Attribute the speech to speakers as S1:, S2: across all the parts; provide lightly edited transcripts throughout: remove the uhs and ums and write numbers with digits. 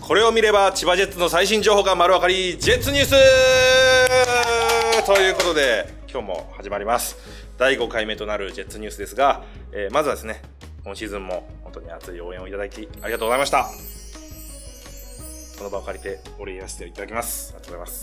S1: これを見れば千葉ジェッツの最新情報が丸分かり、ジェッツニュースということで今日も始まります。第5回目となるジェッツニュースですが、まずはですね、今シーズンも本当に熱い応援をいただきありがとうございました。この場を借りてお礼言わせていただきます。ありがとうございます。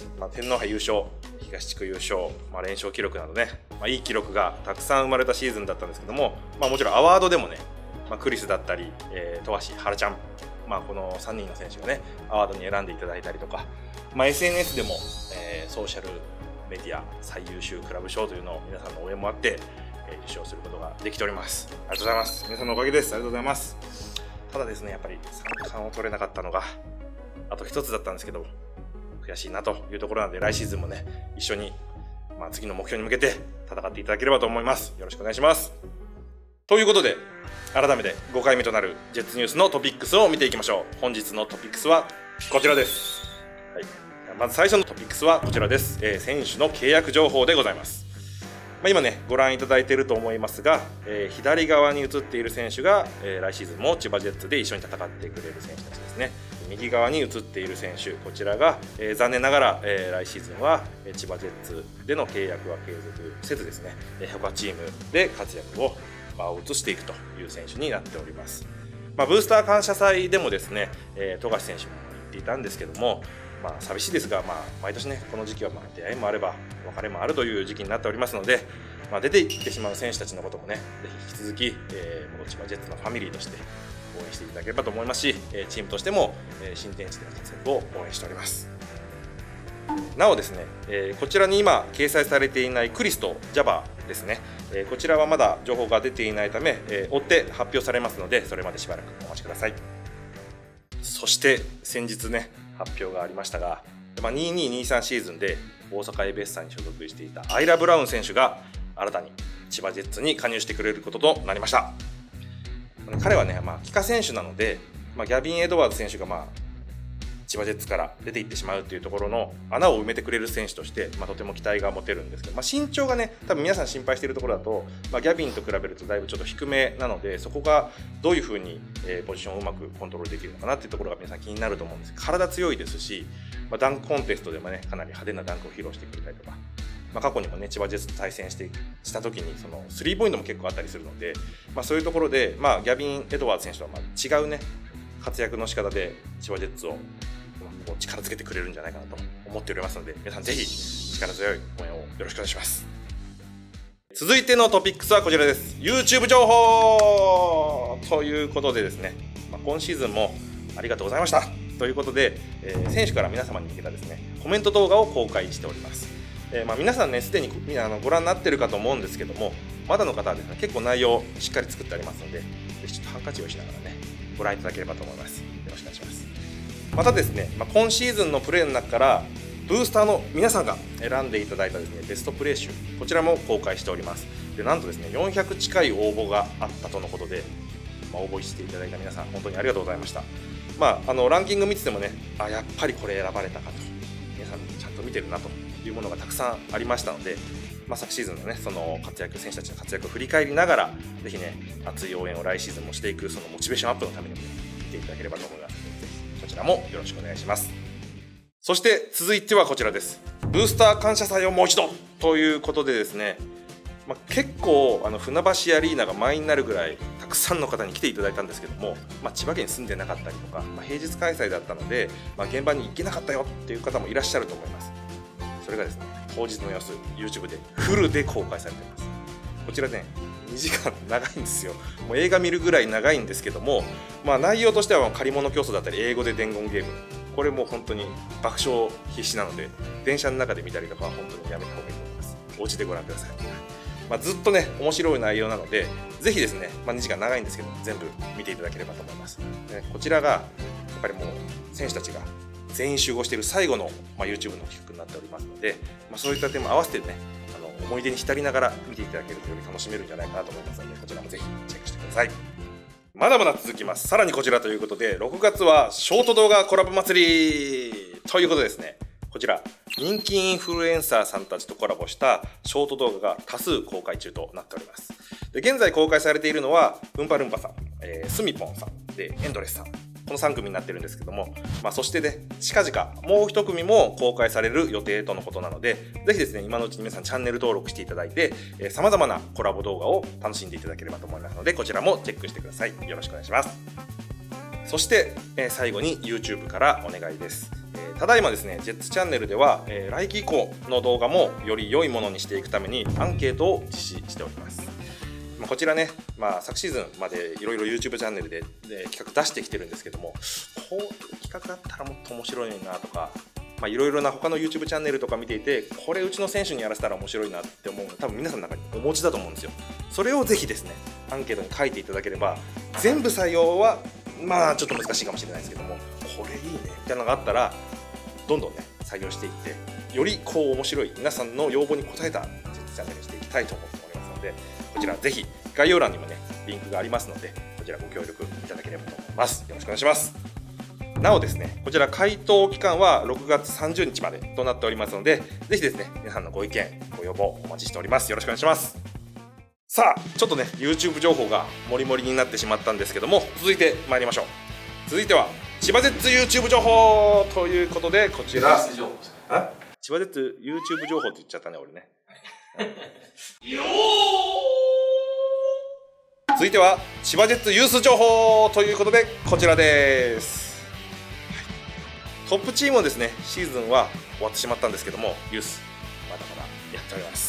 S1: 天皇杯優勝、東地区優勝、連勝記録などね、いい記録がたくさん生まれたシーズンだったんですけども、もちろんアワードでもね、クリスだったり、富樫、原ちゃん、この3人の選手がね、アワードに選んでいただいたりとか、SNS でも、ソーシャルメディア最優秀クラブ賞というのを皆さんの応援もあって、受賞することができております。ありがとうございます。皆さんのおかげです。ありがとうございます。ただですね、やっぱり3冠を取れなかったのがあと1つだったんですけど、悔しいなというところなので、来シーズンもね、一緒に、次の目標に向けて戦っていただければと思います。よろしくお願いします。ということで、改めて5回目となるジェッツニュースのトピックスを見ていきましょう。本日のトピックスはこちらです。はい、まず最初のトピックスはこちらです。選手の契約情報でございます。今ね、ご覧いただいていると思いますが、左側に映っている選手が、来シーズンも千葉ジェッツで一緒に戦ってくれる選手たちですね。右側に映っている選手、こちらが、残念ながら、来シーズンは千葉ジェッツでの契約は継続せずですね、他チームで活躍を場を移していくという選手になっております。ブースター感謝祭でもですね、富樫選手も言っていたんですけども、寂しいですが、毎年ね、この時期は出会いもあれば別れもあるという時期になっておりますので、出ていってしまう選手たちのこともね、ぜひ引き続き、千葉ジェッツのファミリーとして応援していただければと思いますし、チームとしても新天地での活躍を応援しております。なおですね、こちらに今掲載されていないクリスとジャバーですね、こちらはまだ情報が出ていないため、追って発表されますので、それまでしばらくお待ちください。そして先日ね、発表がありましたが、2223シーズンで大阪エベッサに所属していたアイラ・ブラウン選手が新たに千葉ジェッツに加入してくれることとなりました。彼はね、帰化選手なので、ギャビン・エドワーズ選手が千葉ジェッツから出ていってしまうというところの穴を埋めてくれる選手として、とても期待が持てるんですけど、身長がね、多分皆さん心配しているところだと、ギャビンと比べるとだいぶちょっと低めなので、そこがどういうふうにポジションをうまくコントロールできるのかなっていうところが皆さん気になると思うんです。体強いですし、ダンクコンテストでもね、かなり派手なダンクを披露してくれたりとか、過去にもね、千葉ジェッツと対戦した時にそのスリーポイントも結構あったりするので、そういうところで、ギャビン・エドワーズ選手とは違うね、活躍の仕方で千葉ジェッツを力つけてくれるんじゃないかなと思っておりますので、皆さんぜひ力強い応援をよろしくお願いします。続いてのトピックスはこちらです。 YouTube 情報ということでですね、今シーズンもありがとうございましたということで、選手から皆様に向けたですね、コメント動画を公開しております。皆さんね、すでにご覧になっているかと思うんですけども、まだの方はですね、結構内容しっかり作ってありますので、ぜひちょっとハンカチをしながらね、ご覧いただければと思います。よろしくお願いします。またですね、今シーズンのプレーの中からブースターの皆さんが選んでいただいたですね、ベストプレー集、こちらも公開しております。で、なんとですね、400近い応募があったとのことで、応募していただいた皆さん本当にありがとうございました。ランキング見ててもね、やっぱりこれ選ばれたかと、皆さんちゃんと見てるなというものがたくさんありましたので、昨シーズンのね、その選手たちの活躍を振り返りながら、ぜひね、熱い応援を来シーズンもしていく、そのモチベーションアップのためにも、見ていただければと思いますので、ぜひこちらもよろしくお願いします。そして続いてはこちらです。ブースター感謝祭をもう一度ということでですね、結構船橋アリーナが満員になるぐらいたくさんの方に来ていただいたんですけども、千葉県に住んでなかったりとか、平日開催だったので、現場に行けなかったよっていう方もいらっしゃると思います。それがですね、当日の様子 YouTube でフルで公開されています。こちらね、2時間長いんですよ。もう映画見るぐらい長いんですけども、内容としては借り物競争だったり英語で伝言ゲーム、これも本当に爆笑必至なので、電車の中で見たりとかは本当にやめた方がいいと思います。お家でご覧ください。ずっとね、面白い内容なので、ぜひですね、2時間長いんですけど全部見ていただければと思います。こちらがやっぱりもう選手たちが全員集合している最後の、YouTube の企画になっておりますので、そういった点も合わせてね、思い出に浸りながら見ていただけるとより楽しめるんじゃないかなと思いますので、こちらもぜひチェックしてください。まだまだ続きます。さらにこちらということで、6月はショート動画コラボ祭りということですね。こちら人気インフルエンサーさんたちとコラボしたショート動画が多数公開中となっております。で、現在公開されているのはウンパルンパさん、スミポンさんでエンドレスさん、 この3組になってるんですけども、そしてね、近々もう1組も公開される予定とのことなので、ぜひですね、今のうちに皆さんチャンネル登録していただいて、様々なコラボ動画を楽しんでいただければと思いますので、こちらもチェックしてください。よろしくお願いします。そして、最後に YouTube からお願いです。ただいまですね、ジェッツチャンネルでは、来期以降の動画もより良いものにしていくためにアンケートを実施しております。こちらね、昨シーズンまでいろいろ YouTube チャンネルで企画出してきてるんですけども、こういう企画だったらもっと面白いなとか、いろいろな他の YouTube チャンネルとか見ていて、これうちの選手にやらせたら面白いなって思うの多分皆さんの中にお持ちだと思うんですよ。それをぜひですね、アンケートに書いていただければ、全部採用はちょっと難しいかもしれないですけども、これいいねみたいなのがあったらどんどんね採用していって、より面白い皆さんの要望に応えたジェッツチャンネルにしていきたいと思っておりますので、こちらぜひ概要欄にもねリンクがありますので、こちらご協力いただければと思います。よろしくお願いします。なおですね、こちら回答期間は6月30日までとなっておりますので、ぜひですね、皆さんのご意見ご要望お待ちしております。よろしくお願いします。さあ、ちょっとね YouTube 情報がもりもりになってしまったんですけども、続いて参りましょう。続いては千葉ジェッツ YouTube 情報ということで、こちら千葉ジェッツ YouTube 情報って言っちゃったね俺ね続いては千葉ジェッツユース情報ということで、こちらです。トップチームをですね、シーズンは終わってしまったんですけども、ユースまだまだやっております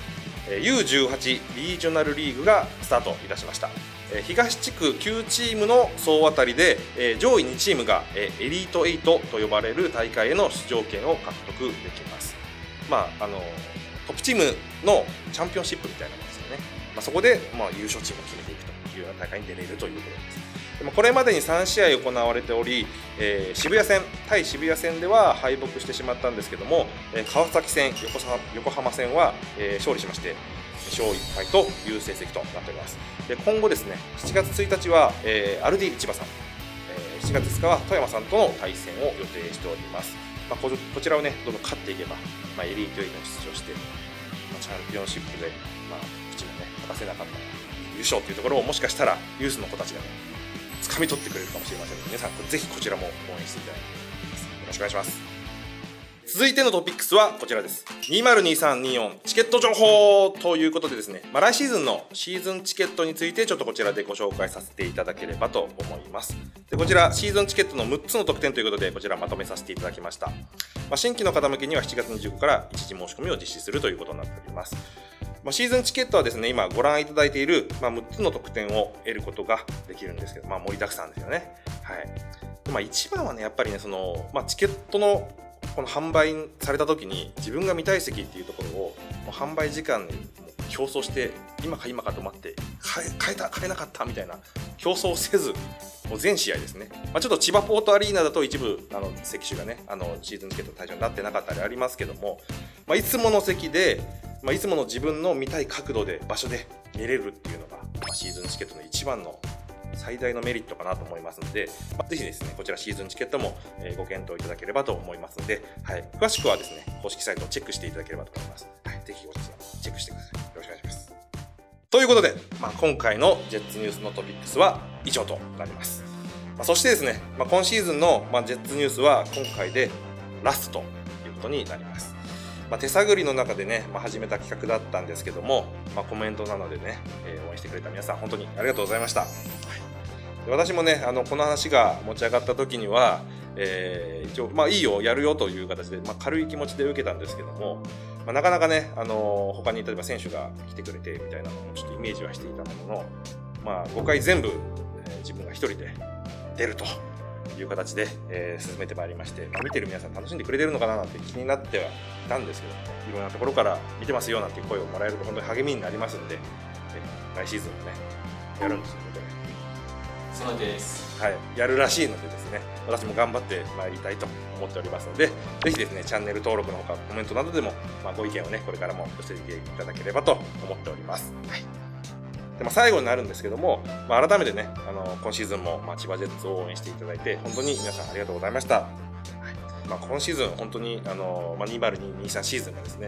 S1: 。U18 リージョナルリーグがスタートいたしました。東地区9チームの総当たりで、上位2チームがエリート8と呼ばれる大会への出場権を獲得できます。トップチームのチャンピオンシップみたいなものですよね。そこで、優勝チームを決めていくというような大会に出れるということです。でもこれまでに3試合行われており、渋谷戦対渋谷戦では敗北してしまったんですけども、川崎戦、横浜戦は、勝利しまして2勝1敗という成績となっております。で今後ですね、7月1日は、アルディ千葉さん、7月2日は富山さんとの対戦を予定しております。こちらをねどんどん勝っていけば、エリート8に出場して、チャンピオンシップで、うちもね果たせなかった優勝というところを、もしかしたらユースの子たちがね掴み取ってくれるかもしれませんので、皆さんぜひこちらも応援していただきたいと思います。よろしくお願いします。続いてのトピックスはこちらです。2023-24チケット情報ということでですね、来シーズンのシーズンチケットについてちょっとこちらでご紹介させていただければと思います。でこちらシーズンチケットの6つの特典ということで、こちらまとめさせていただきました。新規の方向けには7月25日から一時申し込みを実施するということになっております。シーズンチケットはですね、今ご覧いただいている、6つの特典を得ることができるんですけど、盛りだくさんですよね。はい。一番はね、やっぱりね、チケットのこの販売された時に自分が見たい席っていうところを販売時間に競争して、今か今かと待って買えなかったみたいな競争せず、もう全試合ですね。ちょっと千葉ポートアリーナだと一部席種がねシーズンチケット対象になってなかったりありますけども、いつもの席で、いつもの自分の見たい角度で場所で見れるっていうのが、シーズンチケットの一番の最大のメリットかなと思いますので、ぜひですねこちらシーズンチケットもご検討いただければと思いますので、詳しくはですね公式サイトをチェックしていただければと思います。ぜひこちらチェックしてください。よろしくお願いします。ということで、今回のジェッツニュースのトピックスは以上となります。そしてですね、今シーズンのジェッツニュースは今回でラストということになります。手探りの中でね、始めた企画だったんですけども、コメントなどでね、応援してくれた皆さん本当にありがとうございました。私もねこの話が持ち上がった時には、一応いいよやるよという形で、軽い気持ちで受けたんですけども、なかなかね他に例えば選手が来てくれてみたいなのをちょっとイメージはしていたものの、5回全部、自分が一人で出るという形で、進めてまいりまして、見てる皆さん楽しんでくれてるのかななんて気になってはいたんですけど、いろんなところから見てますよなんていう声をもらえると本当に励みになりますので、来シーズンもねやるんですよね。
S2: そうです。
S1: やるらしいのでですね、私も頑張ってまいりたいと思っておりますので、ぜひですねチャンネル登録のほかコメントなどでも、ご意見をねこれからも寄せていただければと思っております。で最後になるんですけども、改めてね今シーズンも千葉ジェッツを応援していただいて本当に皆さんありがとうございました。今シーズン本当に2023シーズンがですね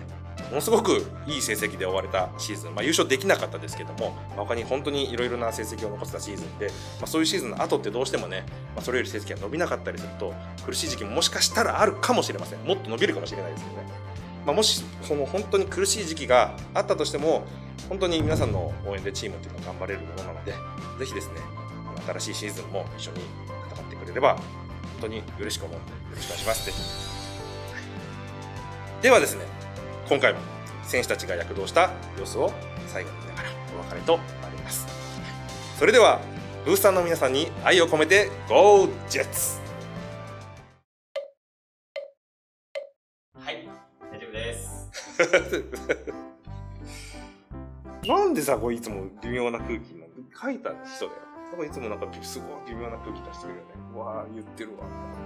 S1: ものすごくいい成績で終われたシーズン、優勝できなかったですけども、他に本当にいろいろな成績を残せたシーズンで、そういうシーズンの後ってどうしてもね、それより成績が伸びなかったりすると苦しい時期ももしかしたらあるかもしれません。もっと伸びるかもしれないですけどね。もしその本当に苦しい時期があったとしても、本当に皆さんの応援でチームっていうのは頑張れるものなので、ぜひですね、新しいシーズンも一緒に戦ってくれれば本当に嬉しく思うので、よろしくお願いしますって。ではですね、今回も選手たちが躍動した様子を最後に見ながらお別れとなります。それではブースターの皆さんに愛を込めて Go Jets！
S2: はい、大丈夫です。
S1: なんでさ、これいつも微妙な空気なの？書いた人だよ。いつもなんかすごい微妙な空気出してくるよね。うわー、言ってるわ。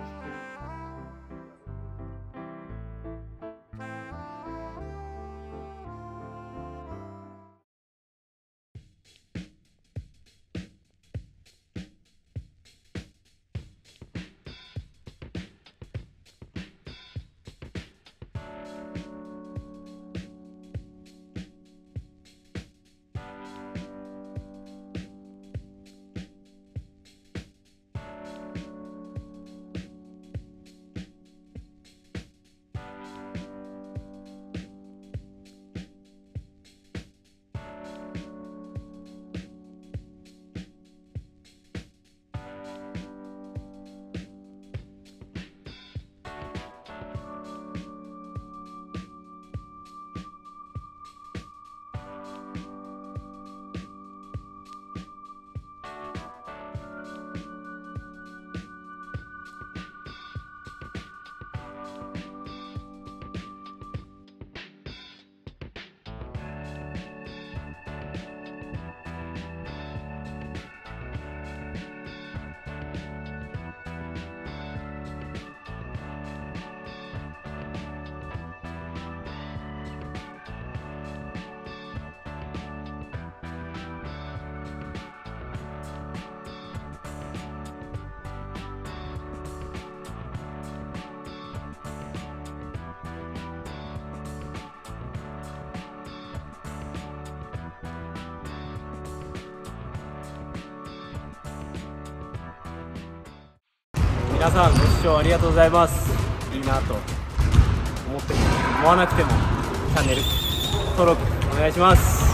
S3: 皆さんご視聴ありがとうございます。いいなと思っても思わなくてもチャンネル登録お願いします。